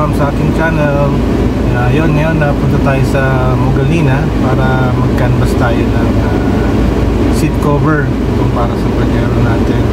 welcome sa aking channel. Yun, ngayon napunta tayo sa Mogalina para mag-canvas tayo ng seat cover kung para sa Pajero natin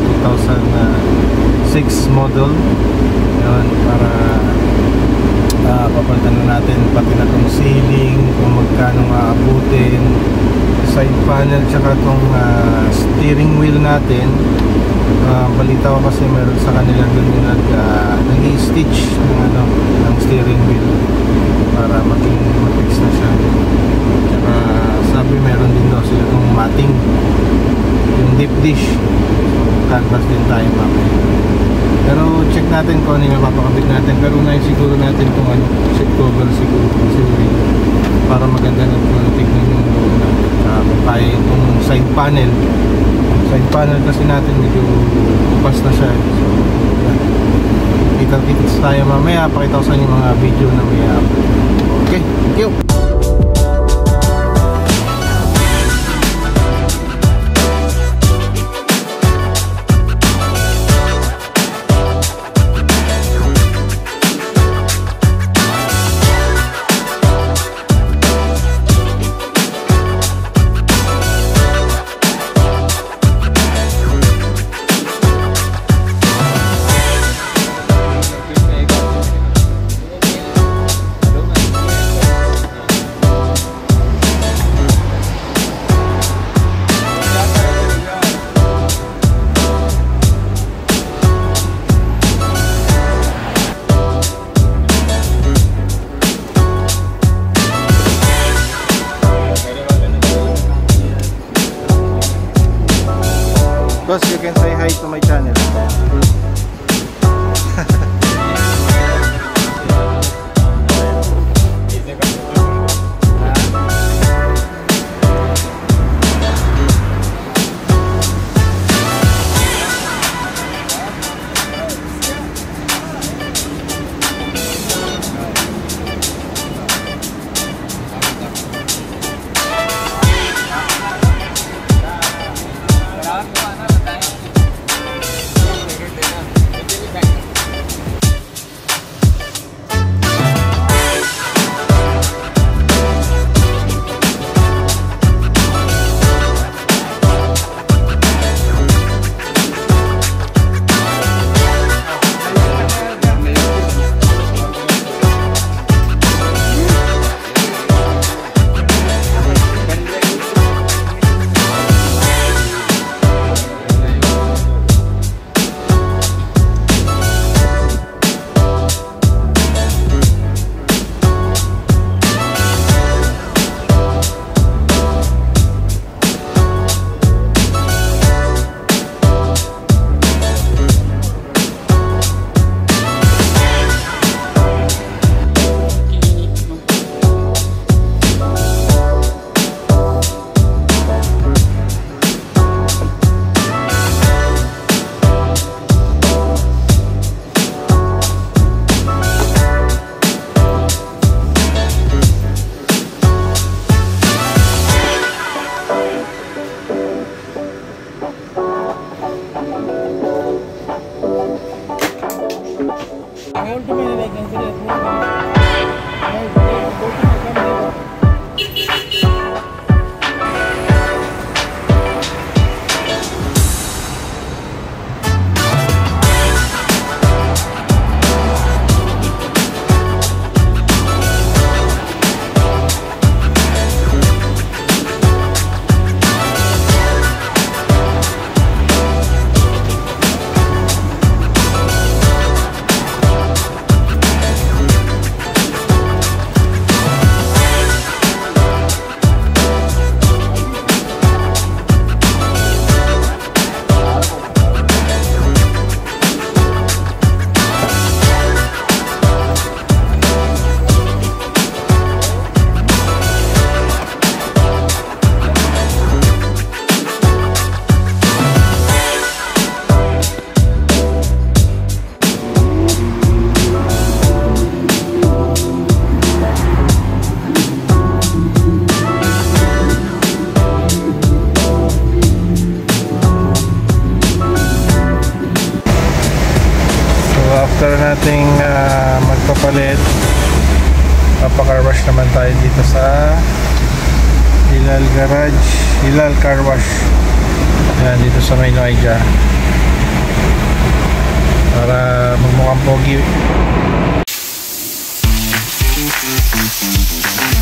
2006 model. Yun, para papalitan na natin pati na itong ceiling, kung magkano aabutin, side panel, tsaka itong steering wheel natin. Balita ko kasi meron sa kanila dun yung nag-i-stitch ng steering wheel para maging mapix na siya. Tsaka sabi meron din daw sila itong matting, yung deep dish. Canvas din tayo mamaya. Pero check natin kung ano yung mapapakabit natin. Pero unahin siguro natin itong seat cover siguro para maganda na tignan yung kaya itong side panel. Side panel kasi natin medyo upas na siya. So yan, kita-kits tayo mamaya. Pakita ko sa inyo mga video na may okay, thank you. papalit. Papaka-wash naman tayo dito sa Hilal Garage, Hilal Car Wash. Ayan, dito sa May Noaidja. Para magmukhang pogi.